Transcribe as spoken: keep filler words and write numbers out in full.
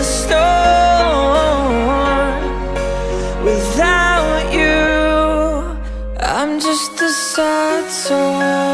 storm. Without you, I'm just a sad soul.